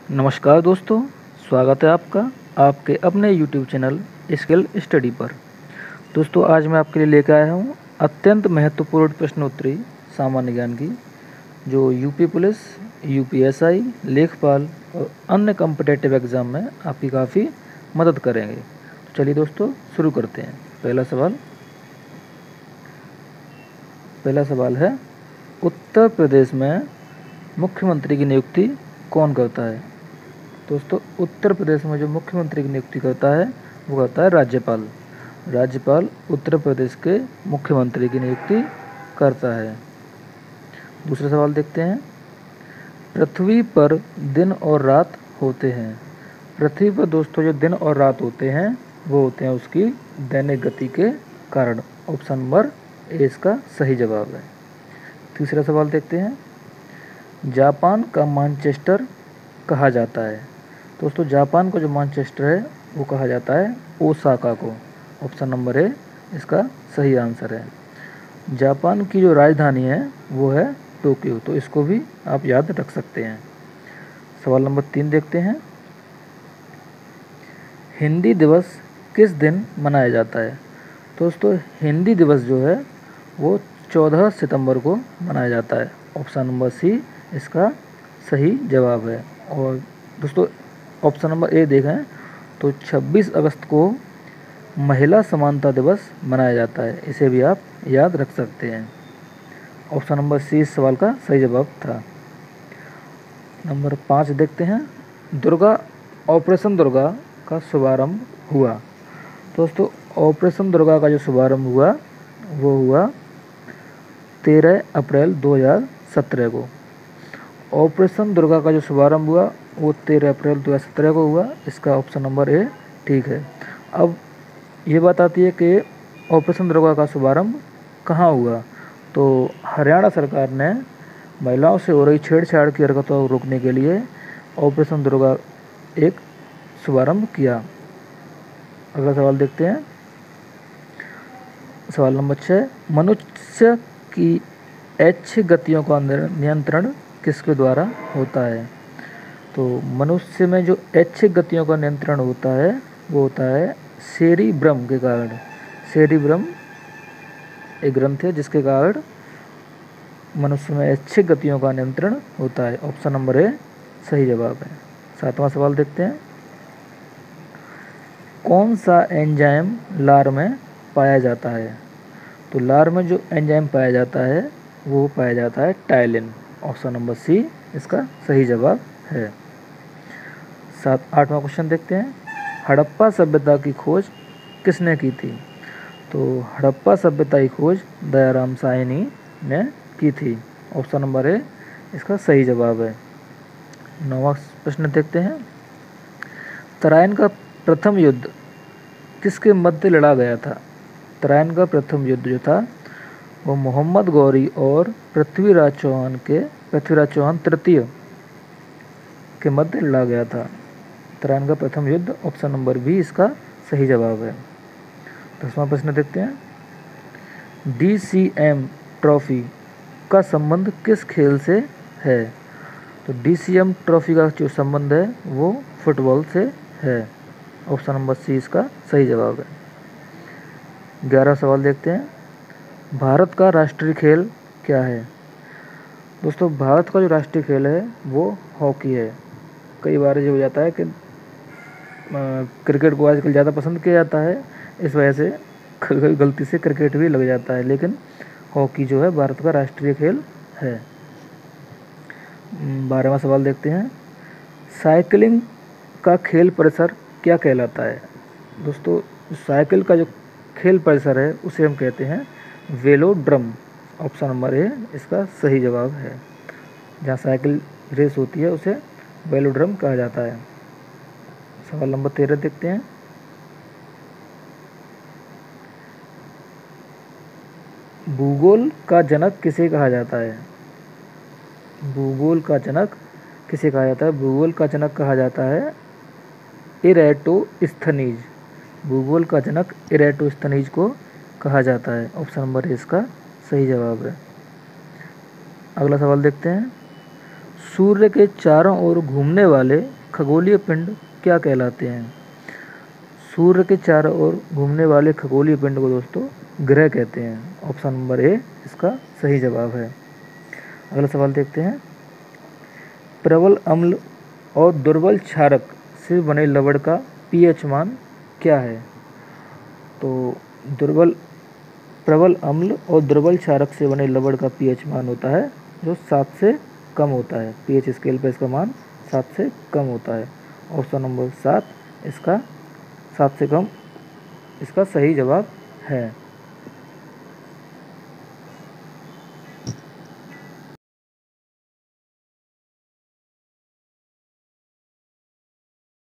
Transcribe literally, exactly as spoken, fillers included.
नमस्कार दोस्तों, स्वागत है आपका आपके अपने यूट्यूब चैनल स्किल स्टडी पर। दोस्तों, आज मैं आपके लिए लेकर आया हूँ अत्यंत महत्वपूर्ण प्रश्नोत्तरी सामान्य ज्ञान की, जो यूपी पुलिस, यूपीएसआई, लेखपाल और अन्य कॉम्पिटिटिव एग्ज़ाम में आपकी काफ़ी मदद करेंगे। तो चलिए दोस्तों, शुरू करते हैं। पहला सवाल पहला सवाल है, उत्तर प्रदेश में मुख्यमंत्री की नियुक्ति कौन करता है? दोस्तों, उत्तर प्रदेश में जो मुख्यमंत्री की नियुक्ति करता है वो करता है राज्यपाल। राज्यपाल उत्तर प्रदेश के मुख्यमंत्री की नियुक्ति करता है। दूसरा सवाल देखते हैं, पृथ्वी पर दिन और रात होते हैं। पृथ्वी पर दोस्तों जो दिन और रात होते हैं वो होते हैं उसकी दैनिक गति के कारण। ऑप्शन नंबर ए इसका सही जवाब है। तीसरा सवाल देखते हैं, जापान का मानचेस्टर कहा जाता है। दोस्तों, जापान का जो मानचेस्टर है वो कहा जाता है ओसाका को। ऑप्शन नंबर ए इसका सही आंसर है। जापान की जो राजधानी है वो है टोक्यो, तो इसको भी आप याद रख सकते हैं। सवाल नंबर तीन देखते हैं, हिंदी दिवस किस दिन मनाया जाता है? दोस्तों, हिंदी दिवस जो है वो चौदह सितंबर को मनाया जाता है। ऑप्शन नंबर सी इसका सही जवाब है। और दोस्तों, ऑप्शन नंबर ए देखें तो छब्बीस अगस्त को महिला समानता दिवस मनाया जाता है। इसे भी आप याद रख सकते हैं। ऑप्शन नंबर सी इस सवाल का सही जवाब था। नंबर पाँच देखते हैं, दुर्गा ऑपरेशन दुर्गा का शुभारंभ हुआ। दोस्तों, ऑपरेशन दुर्गा का जो शुभारंभ हुआ वो हुआ तेरह अप्रैल दो हज़ार सत्रह को। ऑपरेशन दुर्गा का जो शुभारंभ हुआ वो तेरह अप्रैल दो हज़ार सत्रह को हुआ। इसका ऑप्शन नंबर ए ठीक है। अब ये बात आती है कि ऑपरेशन दुर्गा का शुभारंभ कहाँ हुआ, तो हरियाणा सरकार ने महिलाओं से हो रही छेड़छाड़ की हरकतों को रोकने के लिए ऑपरेशन दुर्गा एक शुभारंभ किया। अगला सवाल देखते हैं, सवाल नंबर छः, मनुष्य की ऐच्छिक गतियों का नियंत्रण किसके द्वारा होता है? तो मनुष्य में जो ऐच्छिक गतियों का नियंत्रण होता है वो होता है सेरिब्रम के कारण। सेरिब्रम एक ग्रंथ है जिसके कारण मनुष्य में ऐच्छिक गतियों का नियंत्रण होता है। ऑप्शन नंबर ए सही जवाब है। सातवां सवाल देखते हैं, कौन सा एंजाइम लार में पाया जाता है? तो लार में जो एंजाइम पाया जाता है वो पाया जाता है टाइलिन। ऑप्शन नंबर सी इसका सही जवाब है। सात आठवां क्वेश्चन देखते हैं, हड़प्पा सभ्यता की खोज किसने की थी? तो हड़प्पा सभ्यता की खोज दयाराम साहनी ने की थी। ऑप्शन नंबर ए इसका सही जवाब है। नौवां प्रश्न देखते हैं, तराइन का प्रथम युद्ध किसके मध्य लड़ा गया था? तराइन का प्रथम युद्ध जो था वो मोहम्मद गौरी और पृथ्वीराज चौहान के पृथ्वीराज चौहान तृतीय के मध्य लड़ा गया था। तराइन का प्रथम युद्ध ऑप्शन नंबर बी इसका सही जवाब है। दसवां प्रश्न देखते हैं, डी सी एम ट्रॉफी का संबंध किस खेल से है? तो डी सी एम ट्रॉफी का जो संबंध है वो फुटबॉल से है। ऑप्शन नंबर सी इसका सही जवाब है। ग्यारह सवाल देखते हैं, भारत का राष्ट्रीय खेल क्या है? दोस्तों, भारत का जो राष्ट्रीय खेल है वो हॉकी है। कई बार ये हो जाता है कि क्रिकेट को आजकल ज़्यादा पसंद किया जाता है, इस वजह से कभी गलती से क्रिकेट भी लग जाता है, लेकिन हॉकी जो है भारत का राष्ट्रीय खेल है। बारहवां सवाल देखते हैं, साइकिलिंग का खेल परिसर क्या कहलाता है? दोस्तों, साइकिल का जो खेल परिसर है उसे हम कहते हैं वेलोड्रम। ऑप्शन नंबर ए इसका सही जवाब है। जहाँ साइकिल रेस होती है उसे वेलोड्रम कहा जाता है। सवाल नंबर तेरह देखते हैं, भूगोल का जनक किसे कहा जाता है? भूगोल का जनक किसे कहा जाता है? भूगोल का जनक कहा जाता है इरेटोस्थनीज। भूगोल का जनक इरेटोस्थनीज को कहा जाता है। ऑप्शन नंबर ए इसका सही जवाब है। अगला सवाल देखते हैं, सूर्य के चारों ओर घूमने वाले खगोलीय पिंड क्या कहलाते हैं? सूर्य के चारों ओर घूमने वाले खगोलीय पिंड को दोस्तों ग्रह कहते हैं। ऑप्शन नंबर ए इसका सही जवाब है। अगला सवाल देखते हैं। प्रबल अम्ल और दुर्बल क्षारक से बने लवण का पीएच मान क्या है? तो दुर्बल प्रबल अम्ल और दुर्बल क्षारक से बने लवण का पीएच मान होता है जो सात से कम होता है। पीएच स्केल पर इसका मान सात से कम होता है। ऑप्शन नंबर सात इसका सात से कम इसका सही जवाब है।